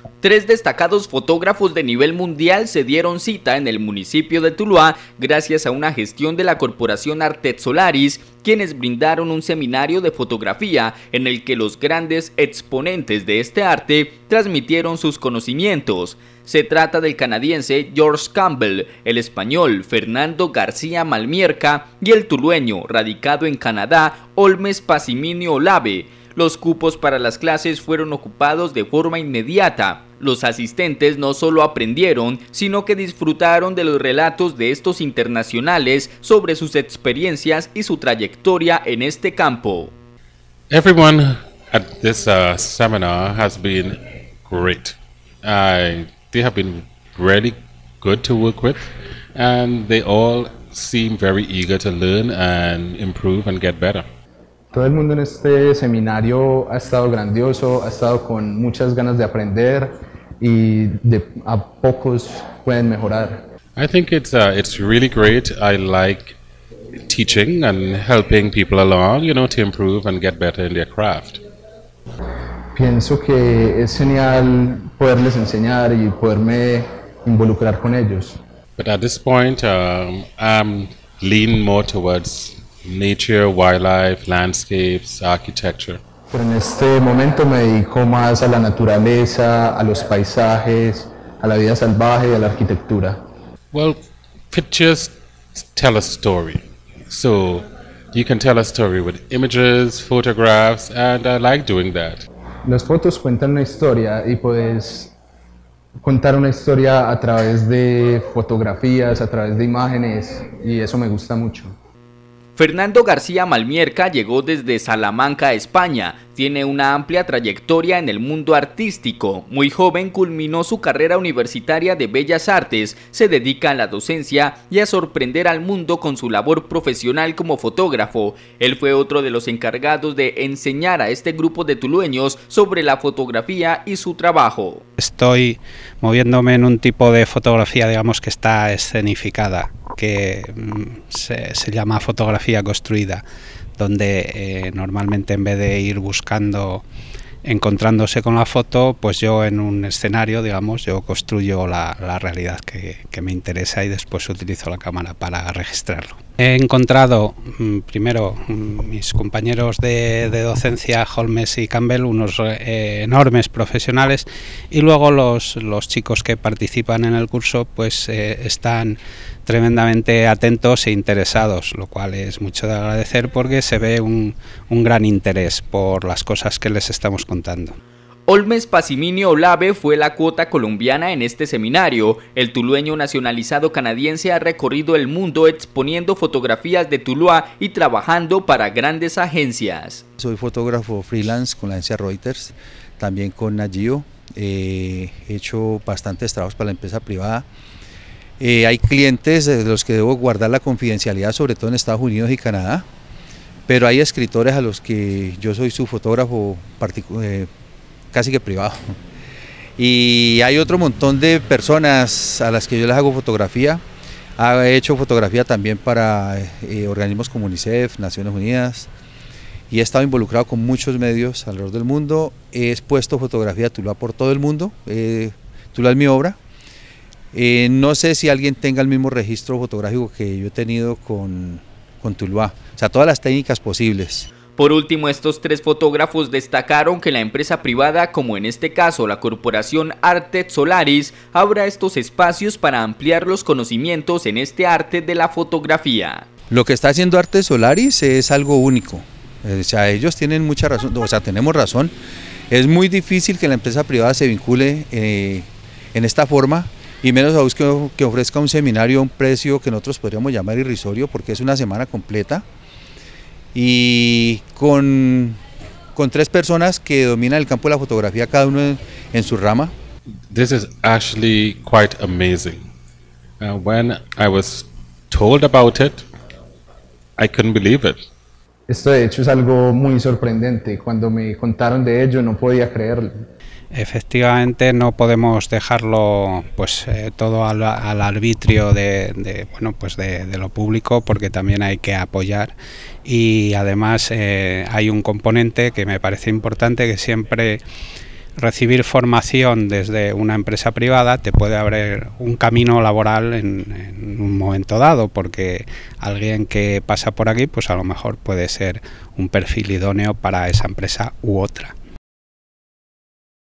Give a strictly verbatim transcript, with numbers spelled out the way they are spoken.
Tres destacados fotógrafos de nivel mundial se dieron cita en el municipio de Tuluá gracias a una gestión de la corporación Artet Solaris, quienes brindaron un seminario de fotografía en el que los grandes exponentes de este arte transmitieron sus conocimientos. Se trata del canadiense George Campbell, el español Fernando García Malmierca y el tulueño radicado en Canadá Olmes Pasiminio Olave. Los cupos para las clases fueron ocupados de forma inmediata. Los asistentes no solo aprendieron, sino que disfrutaron de los relatos de estos internacionales sobre sus experiencias y su trayectoria en este campo. Everyone at this uh, seminar has been great. Uh, they have been really good to work with, and they all seem very eager to learn and improve and get better. Todo el mundo en este seminario ha estado grandioso, ha estado con muchas ganas de aprender y de a pocos pueden mejorar. I think it's uh, it's really great. I like teaching and helping people along, you know, to improve and get better in their craft. Pienso que es genial poderles enseñar y poderme involucrar con ellos. But at this point, um, I'm leaning more towards nature, wildlife, landscapes, architecture. Pero en este momento me dedico más a la naturaleza, a los paisajes, a la vida salvaje y a la arquitectura. Well, pictures tell a story. So you can tell a story with images, photographs, and I like doing that. Las fotos cuentan una historia y puedes contar una historia a través de fotografías, a través de imágenes, y eso me gusta mucho. Fernando García Malmierca llegó desde Salamanca, España. Tiene una amplia trayectoria en el mundo artístico. Muy joven culminó su carrera universitaria de Bellas Artes, se dedica a la docencia y a sorprender al mundo con su labor profesional como fotógrafo. Él fue otro de los encargados de enseñar a este grupo de tulueños sobre la fotografía y su trabajo. Estoy moviéndome en un tipo de fotografía, digamos, que está escenificada, que se, se llama fotografía construida, donde eh, normalmente en vez de ir buscando, encontrándose con la foto, pues yo en un escenario, digamos, yo construyo la, la realidad que, que me interesa y después utilizo la cámara para registrarlo. He encontrado, primero, mis compañeros de, de docencia, Olmes y Campbell, unos eh, enormes profesionales, y luego los, los chicos que participan en el curso pues eh, están tremendamente atentos e interesados, lo cual es mucho de agradecer porque se ve un, un gran interés por las cosas que les estamos contando. Olmes Pasiminio Olave fue la cuota colombiana en este seminario. El tulueño nacionalizado canadiense ha recorrido el mundo exponiendo fotografías de Tuluá y trabajando para grandes agencias. Soy fotógrafo freelance con la agencia Reuters, también con Nagio. Eh, he hecho bastantes trabajos para la empresa privada. Eh, hay clientes de los que debo guardar la confidencialidad, sobre todo en Estados Unidos y Canadá, pero hay escritores a los que yo soy su fotógrafo particular. Eh, casi que privado, y hay otro montón de personas a las que yo les hago fotografía. He hecho fotografía también para eh, organismos como UNICEF, Naciones Unidas, y he estado involucrado con muchos medios alrededor del mundo. He expuesto fotografía de Tuluá por todo el mundo. eh, Tuluá es mi obra. Eh, no sé si alguien tenga el mismo registro fotográfico que yo he tenido con, con Tuluá, o sea, todas las técnicas posibles. Por último, estos tres fotógrafos destacaron que la empresa privada, como en este caso la corporación Artet Solaris, abra estos espacios para ampliar los conocimientos en este arte de la fotografía. Lo que está haciendo Artet Solaris es algo único, o sea, ellos tienen mucha razón, o sea, tenemos razón. Es muy difícil que la empresa privada se vincule eh, en esta forma, y menos aún que, que ofrezca un seminario a un precio que nosotros podríamos llamar irrisorio, porque es una semana completa. Y con, con tres personas que dominan el campo de la fotografía, cada uno en, en su rama. This is actually quite amazing. Uh, when I was told about it, I couldn't believe it. Esto de hecho es algo muy sorprendente. Cuando me contaron de ello no podía creerlo. Efectivamente, no podemos dejarlo pues eh, todo al, al arbitrio de, de bueno pues de, de lo público, porque también hay que apoyar, y además eh, hay un componente que me parece importante, que siempre recibir formación desde una empresa privada te puede abrir un camino laboral en, en un momento dado, porque alguien que pasa por aquí pues a lo mejor puede ser un perfil idóneo para esa empresa u otra.